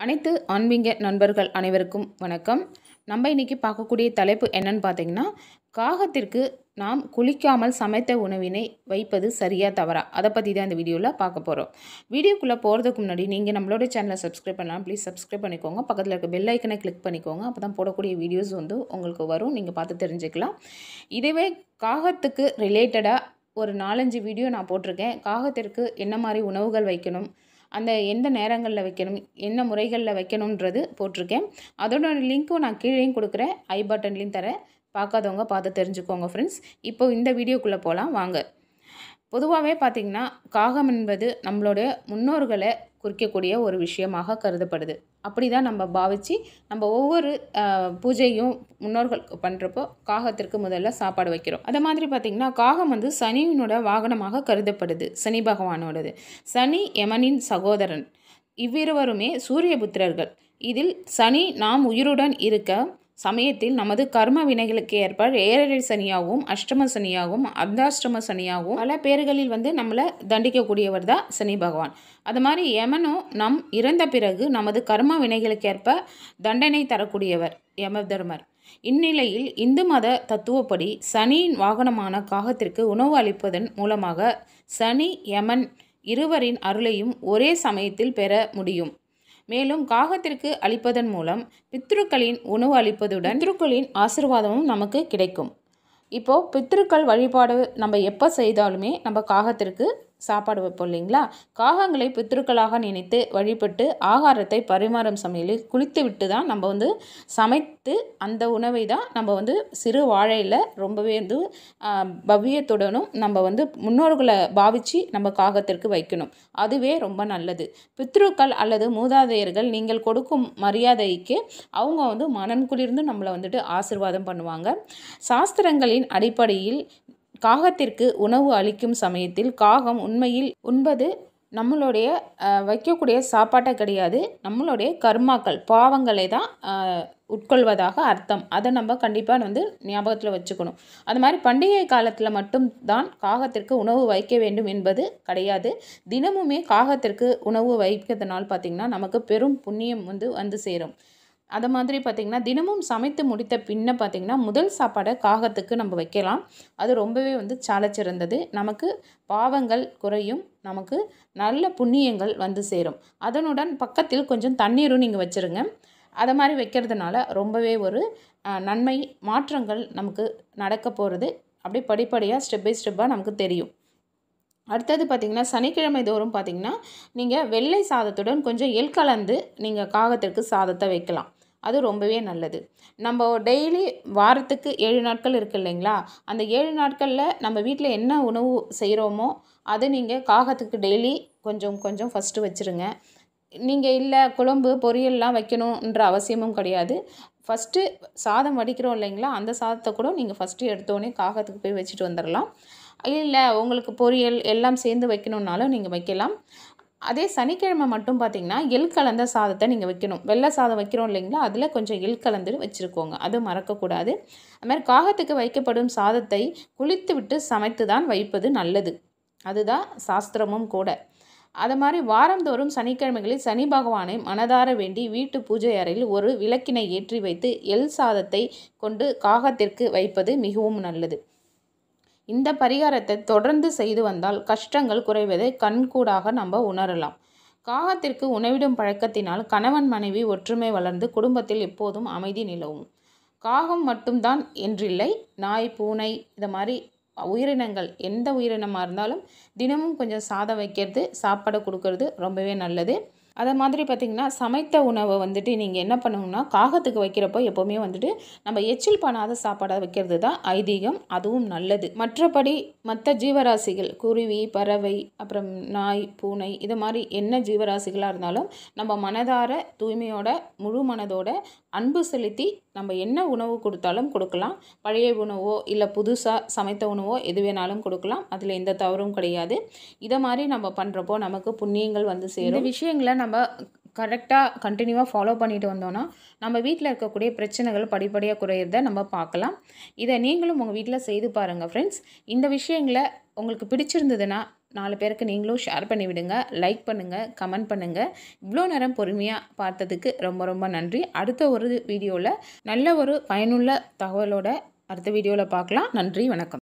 அனைத்து ஆன்மீக நண்பர்கள் அனைவருக்கும் வணக்கம். நம்ம இன்னைக்கு பார்க்கக்கூடிய தலைப்பு என்னன்னு பார்த்தீங்கன்னா, காகத்திற்கு நாம் குளிக்காமல் சமைத்த உணவினை வைப்பது சரியா தவறா? அதை பற்றி தான் இந்த வீடியோவில் பார்க்க போகிறோம். வீடியோக்குள்ளே போகிறதுக்கு முன்னாடி நீங்கள் நம்மளோட சேனலை சப்ஸ்கிரைப் பண்ணலாம். ப்ளீஸ் சப்ஸ்கிரைப் பண்ணிக்கோங்க. பக்கத்தில் இருக்க பெல் ஐக்கனை கிளிக் பண்ணிக்கோங்க. அப்போ தான் போடக்கூடிய வீடியோஸ் உங்களுக்கு வரும். நீங்கள் பார்த்து தெரிஞ்சுக்கலாம். இதுவே காகத்துக்கு ரிலேட்டடாக ஒரு 4-5 வீடியோ நான் போட்டிருக்கேன். காகத்திற்கு என்ன மாதிரி உணவுகள் வைக்கணும், அந்த எந்த நேரங்களில் வைக்கணும், என்ன முறைகளில் வைக்கணுன்றது போட்டிருக்கேன். அதோட லிங்க்கும் நான் கீழேயும் கொடுக்குறேன், ஐ பட்டன்லேயும் தரேன். பார்க்காதவங்க பார்த்து தெரிஞ்சுக்கோங்க ஃப்ரெண்ட்ஸ். இப்போ இந்த வீடியோக்குள்ளே போகலாம் வாங்க. பொதுவாகவே பார்த்திங்கன்னா, காகம் என்பது நம்மளுடைய முன்னோர்களை குறிக்கக்கூடிய ஒரு விஷயமாக கருதப்படுது. அப்படி தான் நம்ம பாவித்து நம்ம ஒவ்வொரு பூஜையும் முன்னோர்களுக்கு பண்ணுறப்போ காகத்திற்கு முதல்ல சாப்பாடு வைக்கிறோம். அதே மாதிரி பார்த்திங்கன்னா, காகம் சனியினோட வாகனமாக கருதப்படுது. சனி பகவானோடது. சனி யமனின் சகோதரன். இவ்விருவருமே சூரியபுத்திரர்கள். இதில் சனி நாம் உயிருடன் இருக்க சமயத்தில் நமது கர்ம வினைகளுக்கு ஏற்ப ஏழரை சனியாகவும் அஷ்டம சனியாகவும் அர்த்தாஷ்டம சனியாகவும் பல பேர்களில் நம்மளை தண்டிக்கக்கூடியவர் தான் சனி பகவான். அது மாதிரி யமனும் நம் இறந்த பிறகு நமது கர்ம வினைகளுக்கு ஏற்ப தண்டனை தரக்கூடியவர் யம தர்மர். இந்நிலையில் இந்து மத தத்துவப்படி சனியின் வாகனமான காகத்திற்கு உணவு அளிப்பதன் மூலமாக சனி யமன் இருவரின் அருளையும் ஒரே சமயத்தில் பெற முடியும். மேலும் காகத்திற்கு அளிப்பதன் மூலம் பித்ருக்களின் உணவு அளிப்பதுடன் பித்ருக்களின் ஆசீர்வாதமும் நமக்கு கிடைக்கும். இப்போது பித்ருக்கள் வழிபாடு நம்ம எப்போ செய்தாலுமே நம்ம காகத்திற்கு சாப்பாடு வைப்போம் இல்லைங்களா? காகங்களை பித்ருக்களாக நினைத்து வழிபட்டு ஆகாரத்தை பரிமாறும் சமையலில் குளித்து விட்டு தான் நம்ம சமைத்து அந்த உணவை தான் நம்ம சிறு வாழையில் ரொம்பவே பவ்யத்துடனும் நம்ம முன்னோர்களை பாவித்து நம்ம காகத்திற்கு வைக்கணும். அதுவே ரொம்ப நல்லது. பித்ருக்கள் அல்லது மூதாதையர்கள் நீங்கள் கொடுக்கும் மரியாதைக்கு அவங்க மனம் குளிர்ந்து நம்மளை ஆசீர்வாதம் பண்ணுவாங்க. சாஸ்திரங்களின் அடிப்படையில் காகத்திற்கு உணவு அளிக்கும் சமயத்தில் காகம் உண்மையில் உண்பது நம்மளுடைய வைக்கக்கூடிய சாப்பாட்டை கிடையாது, நம்மளுடைய கர்மாக்கள் பாவங்களை தான் உட்கொள்வதாக அர்த்தம். அதை நம்ம கண்டிப்பாக ஞாபகத்தில் வச்சுக்கணும். அது மாதிரி பண்டிகை காலத்தில் மட்டும் தான் காகத்திற்கு உணவு வைக்க வேண்டும் என்பது கிடையாது. தினமுமே காகத்திற்கு உணவு வைக்கிறதுனால பார்த்திங்கன்னா நமக்கு பெரும் புண்ணியம் வந்து சேரும். அது மாதிரி பார்த்திங்கன்னா தினமும் சமைத்து முடித்த பின்ன பார்த்திங்கன்னா முதல் சாப்பாடை காகத்துக்கு நம்ம வைக்கலாம். அது ரொம்பவே சாலச்சிறந்தது. நமக்கு பாவங்கள் குறையும், நமக்கு நல்ல புண்ணியங்கள் சேரும். அதனுடன் பக்கத்தில் கொஞ்சம் தண்ணீரும் நீங்கள் வச்சுருங்க. அதை மாதிரி வைக்கிறதுனால ரொம்பவே ஒரு நன்மை மாற்றங்கள் நமக்கு நடக்க போகிறது. அப்படியே படிப்படியாக ஸ்டெப் பை ஸ்டெப்பாக நமக்கு தெரியும். அடுத்தது பார்த்திங்கன்னா, சனிக்கிழமை தோறும் பார்த்திங்கன்னா நீங்கள் வெள்ளை சாதத்துடன் கொஞ்சம் எள் கலந்து நீங்கள் காகத்திற்கு சாதத்தை வைக்கலாம். அது ரொம்பவே நல்லது. நம்ம டெய்லி வாரத்துக்கு 7 நாட்கள் இருக்குது இல்லைங்களா? அந்த 7 நாட்களில் நம்ம வீட்டில் என்ன உணவு செய்கிறோமோ அதை நீங்கள் காகத்துக்கு டெய்லி கொஞ்சம் கொஞ்சம் ஃபஸ்ட்டு வச்சுருங்க. நீங்கள் இல்லை குழம்பு பொரியல்லாம் வைக்கணுன்ற அவசியமும் கிடையாது. ஃபஸ்ட்டு சாதம் வடிக்கிறோம் இல்லைங்களா? அந்த சாதத்தை கூட நீங்கள் ஃபஸ்ட்டு எடுத்தோடனே காகத்துக்கு போய் வச்சுட்டு வந்துடலாம். இல்லை உங்களுக்கு பொரியல் எல்லாம் சேர்ந்து வைக்கணுன்னாலும் நீங்கள் வைக்கலாம். அதே சனிக்கிழமை மட்டும் பார்த்திங்கன்னா எள் கலந்த சாதத்தை நீங்கள் வைக்கணும். வெள்ளை சாதம் வைக்கிறோம் இல்லைங்களா? அதில் கொஞ்சம் எள் கலந்து வச்சுருக்கோங்க. அது மறக்கக்கூடாது. அதுமாதிரி காகத்துக்கு வைக்கப்படும் சாதத்தை குளித்து விட்டு சமைத்து தான் வைப்பது நல்லது. அதுதான் சாஸ்திரமும் கூட. அது மாதிரி வாரந்தோறும் சனிக்கிழமைகளில் சனி பகவானை மனதார வேண்டி வீட்டு பூஜை அறையில் ஒரு விளக்கினை ஏற்றி வைத்து எள் சாதத்தை கொண்டு காகத்திற்கு வைப்பது மிகவும் நல்லது. இந்த பரிகாரத்தை தொடர்ந்து செய்து வந்தால் கஷ்டங்கள் குறைவதை கண்கூடாக நம்ம உணரலாம். காகத்திற்கு உணவிடும் பழக்கத்தினால் கணவன் மனைவி ஒற்றுமை வளர்ந்து குடும்பத்தில் எப்போதும் அமைதி நிலவும். காகம் மட்டும்தான் என்றில்லை, நாய் பூனை இது மாதிரி உயிரினங்கள் எந்த உயிரினமாக இருந்தாலும் தினமும் கொஞ்சம் சாதம் வைக்கிறது சாப்பாடு கொடுக்கறது ரொம்பவே நல்லது. அதை மாதிரி பார்த்திங்கன்னா சமைத்த உணவை நீங்கள் என்ன பண்ணணும்னா காகத்துக்கு வைக்கிறப்போ எப்போவுமே நம்ம எச்சில் பண்ணாத சாப்பாடை வைக்கிறது தான் ஐதீகம். அதுவும் நல்லது. மற்றபடி மற்ற ஜீவராசிகள் குருவி பறவை அப்புறம் நாய் பூனை இது மாதிரி என்ன ஜீவராசிகளாக இருந்தாலும் நம்ம மனதார தூய்மையோட முழு மனதோட அன்பு செலுத்தி நம்ம என்ன உணவு கொடுத்தாலும் கொடுக்கலாம். பழைய உணவோ இல்லை புதுசாக சமைத்த உணவோ எது வேணாலும் கொடுக்கலாம். அதில் எந்த தவறும் கிடையாது. இதை மாதிரி நம்ம பண்ணுறப்போ நமக்கு புண்ணியங்கள் சேரும். இந்த விஷயங்களை நம்ம கரெக்டாக கண்டினியூவாக ஃபாலோ பண்ணிட்டு வந்தோன்னா நம்ம வீட்டில் இருக்கக்கூடிய பிரச்சனைகள் படிப்படியாக குறையிறத நம்ம பார்க்கலாம். இதை நீங்களும் உங்கள் வீட்டில் செய்து பாருங்கள் ஃப்ரெண்ட்ஸ். இந்த விஷயங்களை உங்களுக்கு பிடிச்சிருந்ததுன்னா 4 பேருக்கு நீங்களும் ஷேர் பண்ணி விடுங்க. லைக் பண்ணுங்கள், கமெண்ட் பண்ணுங்கள். இவ்வளோ நேரம் பொறுமையாக பார்த்ததுக்கு ரொம்ப ரொம்ப நன்றி. அடுத்த ஒரு வீடியோவில் நல்ல ஒரு பயனுள்ள தகவலோட அடுத்த வீடியோவில் பார்க்கலாம். நன்றி, வணக்கம்.